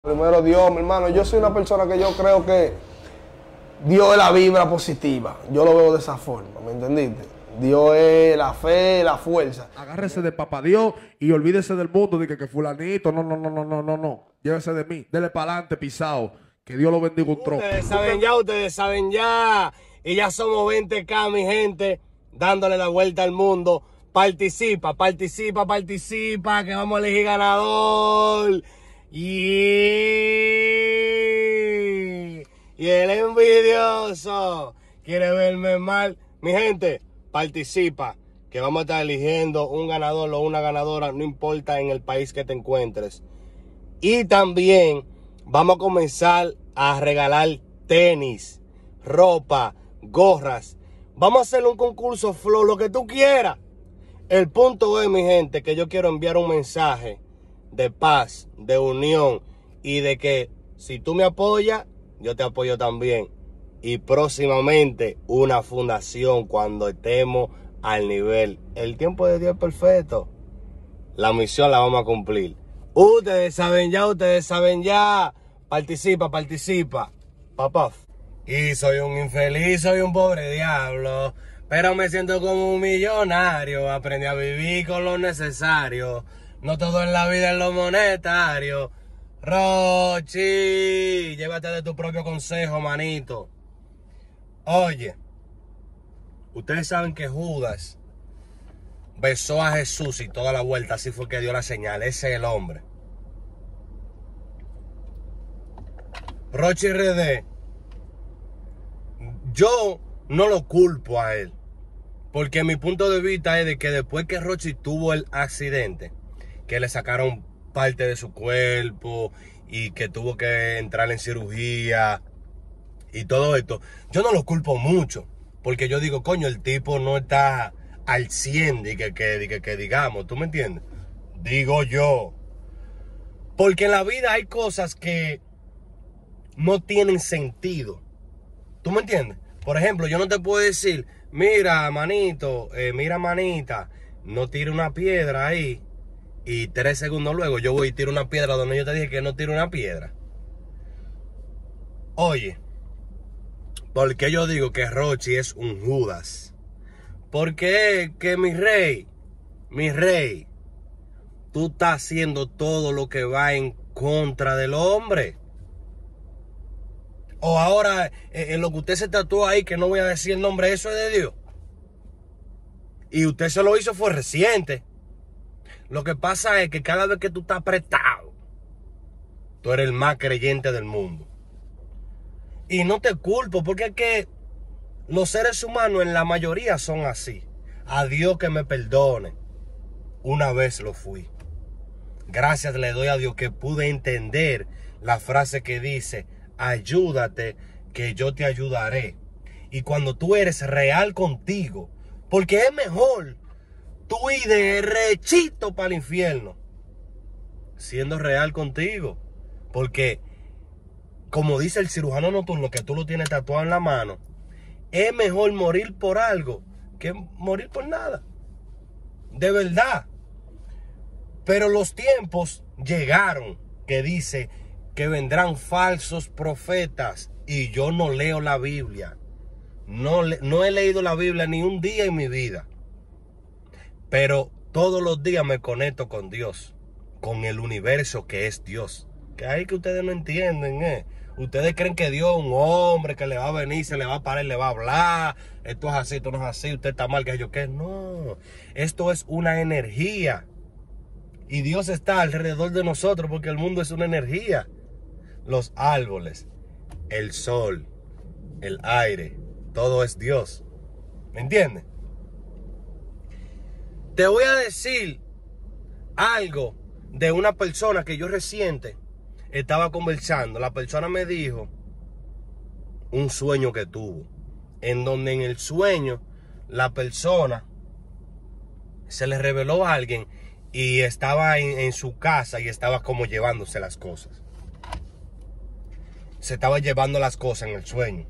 Primero Dios, mi hermano. Yo soy una persona que yo creo que Dios es la vibra positiva. Yo lo veo de esa forma, ¿me entendiste? Dios es la fe, la fuerza. Agárrese de papá Dios y olvídese del mundo de que fulanito, no. Llévese de mí, dele para adelante, pisado. Que Dios lo bendiga un trozo. Ustedes saben ya. Y ya somos 20K, mi gente, dándole la vuelta al mundo. Participa, que vamos a elegir ganador. Y el envidioso quiere verme mal. Mi gente, participa, que vamos a estar eligiendo un ganador o una ganadora, no importa en el país que te encuentres. Y también vamos a comenzar a regalar tenis, ropa, gorras. Vamos a hacer un concurso, Flow, lo que tú quieras. El punto es, mi gente, que yo quiero enviar un mensaje de paz, de unión y de que si tú me apoyas, yo te apoyo también. Y próximamente una fundación cuando estemos al nivel. El tiempo de Dios es perfecto. La misión la vamos a cumplir. Ustedes saben ya. Participa. Papá. Y soy un infeliz, soy un pobre diablo, pero me siento como un millonario. Aprendí a vivir con lo necesario. No todo en la vida es lo monetario. Rochi, llévate de tu propio consejo, manito. Oye, ustedes saben que Judas besó a Jesús y toda la vuelta, así fue que dio la señal. Ese es el hombre. Rochi RD, yo no lo culpo a él, porque mi punto de vista es de que después que Rochi tuvo el accidente, que le sacaron parte de su cuerpo y que tuvo que entrar en cirugía y todo esto, yo no lo culpo mucho, porque yo digo, coño, el tipo no está al 100 que digamos, ¿tú me entiendes? Digo yo, porque en la vida hay cosas que no tienen sentido, ¿tú me entiendes? Por ejemplo, yo no te puedo decir, mira, manito, mira, manita, no tire una piedra ahí. Y 3 segundos luego yo voy y tiro una piedra donde yo te dije que no tiro una piedra. Oye, ¿por qué yo digo que Rochi es un Judas? Porque que mi rey, tú estás haciendo todo lo que va en contra del hombre. O ahora, en lo que usted se tatuó ahí, que no voy a decir el nombre, eso es de Dios. Y usted se lo hizo fue reciente. Lo que pasa es que cada vez que tú estás apretado, tú eres el más creyente del mundo. Y no te culpo, porque es que los seres humanos en la mayoría son así. A Dios que me perdone. Una vez lo fui. Gracias le doy a Dios que pude entender la frase que dice, ayúdate que yo te ayudaré. Y cuando tú eres real contigo, porque es mejor tú ir derechito para el infierno siendo real contigo, porque como dice el cirujano nocturno, que tú lo tienes tatuado en la mano, es mejor morir por algo que morir por nada, de verdad. Pero los tiempos llegaron, que dice que vendrán falsos profetas, y yo no leo la Biblia, no he leído la Biblia ni un día en mi vida. Pero todos los días me conecto con Dios, con el universo que es Dios. Que hay que ustedes no entienden, Ustedes creen que Dios es un hombre que le va a venir, se le va a parar, le va a hablar. Esto es así, esto no es así, usted está mal, que yo qué. No, esto es una energía. Y Dios está alrededor de nosotros porque el mundo es una energía. Los árboles, el sol, el aire, todo es Dios. ¿Me entiendes? Te voy a decir algo de una persona que yo reciente estaba conversando. La persona me dijo un sueño que tuvo, en donde en el sueño la persona se le reveló a alguien y estaba en su casa y estaba como llevándose las cosas. Se estaba llevando las cosas en el sueño.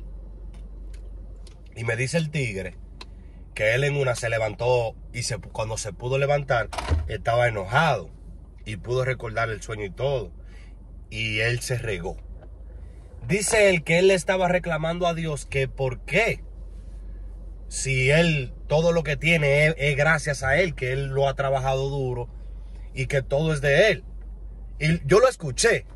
Y me dice el tigre que él en una se levantó y cuando se pudo levantar estaba enojado y pudo recordar el sueño y todo. y él se regó. Dice él que él le estaba reclamando a Dios que por qué, si él todo lo que tiene es gracias a él, que él lo ha trabajado duro y que todo es de él. Y yo lo escuché.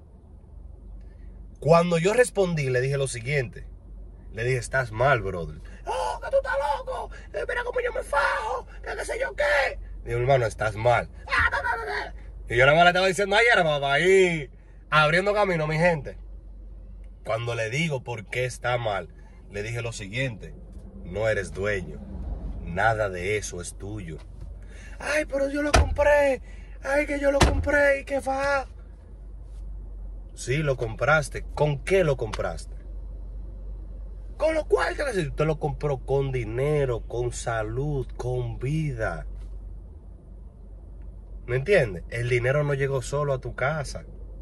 Cuando yo respondí, le dije lo siguiente. Le dije, estás mal, brother. Oh, que tú estás loco. Mira cómo yo me fajo. Qué sé yo qué. Digo, hermano, estás mal. Y yo nada más le estaba diciendo ayer, papá, ahí abriendo camino, mi gente. Cuando le digo por qué está mal, le dije lo siguiente. No eres dueño. Nada de eso es tuyo. Ay, pero yo lo compré. Ay, que yo lo compré y que va. Sí, lo compraste. ¿Con qué lo compraste? Con lo cual, usted lo compró con dinero, con salud, con vida. ¿Me entiendes? El dinero no llegó solo a tu casa.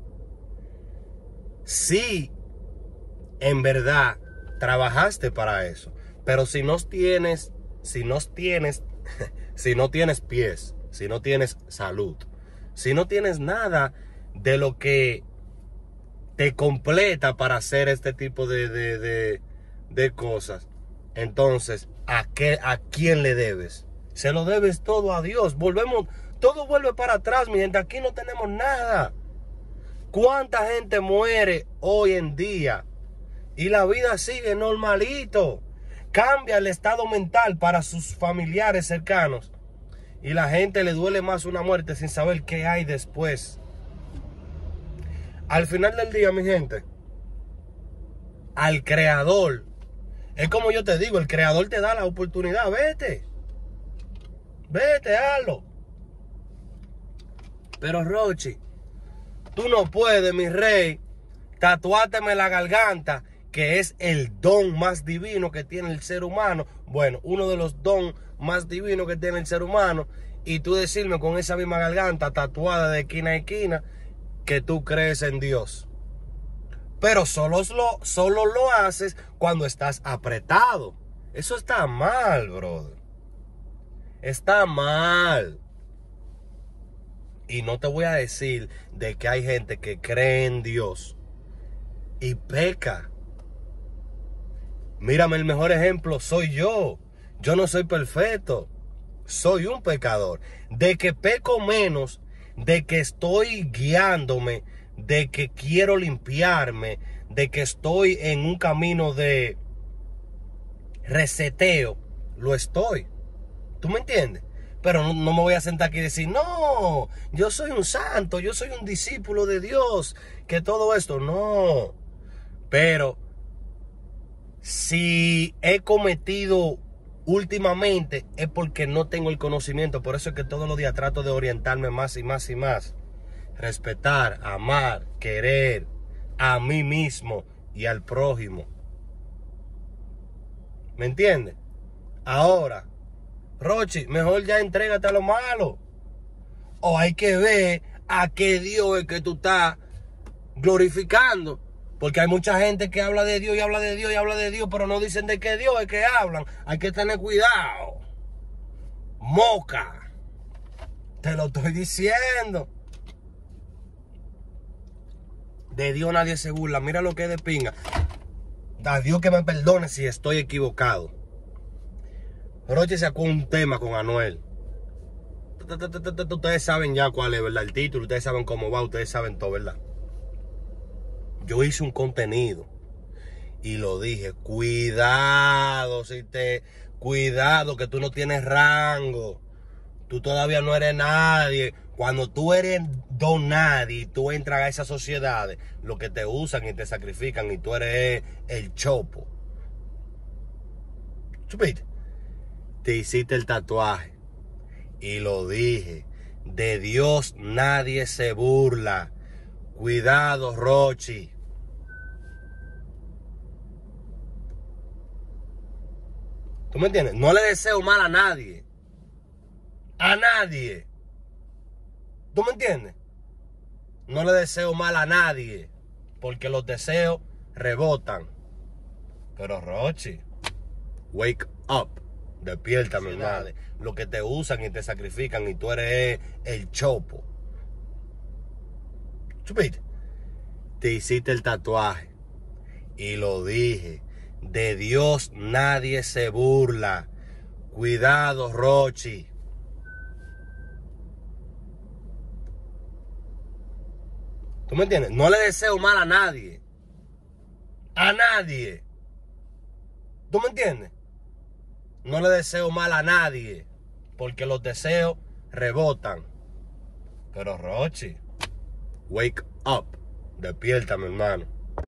Sí, en verdad, trabajaste para eso. Pero si no tienes pies, si no tienes salud, si no tienes nada de lo que te completa para hacer este tipo de cosas, entonces, ¿a quién le debes? Se lo debes todo a Dios. Todo vuelve para atrás, mi gente. Aquí no tenemos nada. ¿Cuánta gente muere hoy en día? Y la vida sigue normalito. Cambia el estado mental para sus familiares cercanos. Y la gente le duele más una muerte sin saber qué hay después. Al final del día, mi gente, al creador, es como yo te digo, el creador te da la oportunidad. Vete, hazlo. Pero Rochi, tú no puedes, mi rey, tatuárteme la garganta, que es el don más divino que tiene el ser humano. Bueno, uno de los dones más divinos que tiene el ser humano. Y tú decirme con esa misma garganta tatuada de esquina a esquina que tú crees en Dios. Pero solo lo haces cuando estás apretado. Eso está mal, brother. Está mal. Y no te voy a decir de que hay gente que cree en Dios y peca. Mírame, el mejor ejemplo soy yo. Yo no soy perfecto. Soy un pecador. De que peco menos, de que estoy guiándome, de que quiero limpiarme, de que estoy en un camino de reseteo, lo estoy. ¿Tú me entiendes? Pero no me voy a sentar aquí y decir, no, yo soy un santo, yo soy un discípulo de Dios, que todo esto, no. Pero si he cometido últimamente es porque no tengo el conocimiento. Por eso es que todos los días trato de orientarme más y más y más. Respetar, amar, querer a mí mismo y al prójimo. ¿Me entiendes? Ahora, Rochi, mejor ya entrégate a lo malo. O hay que ver a qué Dios es que tú estás glorificando. Porque hay mucha gente que habla de Dios y habla de Dios y habla de Dios, pero no dicen de qué Dios es que hablan. Hay que tener cuidado. Moca. Te lo estoy diciendo. De Dios nadie se burla. Mira lo que es de pinga. A Dios que me perdone si estoy equivocado. Roche sacó un tema con Anuel. Ustedes saben ya cuál es, ¿verdad? El título, ustedes saben cómo va, ustedes saben todo, ¿verdad? Yo hice un contenido y lo dije, cuidado, cuidado que tú no tienes rango, tú todavía no eres nadie. Cuando tú eres don nadie y tú entras a esas sociedades, lo que te usan y te sacrifican y tú eres el chopo. ¿Supiste? Te hiciste el tatuaje y lo dije, de Dios nadie se burla. Cuidado, Rochi. ¿Tú me entiendes? No le deseo mal a nadie. A nadie. ¿Tú me entiendes? No le deseo mal a nadie. Porque los deseos rebotan. Pero Rochi, wake up. Despierta, mi madre. Lo que te usan y te sacrifican y tú eres el chopo. ¿Supiste? te hiciste el tatuaje. Y lo dije. De Dios nadie se burla. Cuidado, Rochi. ¿Tú me entiendes? No le deseo mal a nadie. A nadie. ¿Tú me entiendes? No le deseo mal a nadie. Porque los deseos rebotan. Pero Rochi, wake up. Despierta, mi hermano.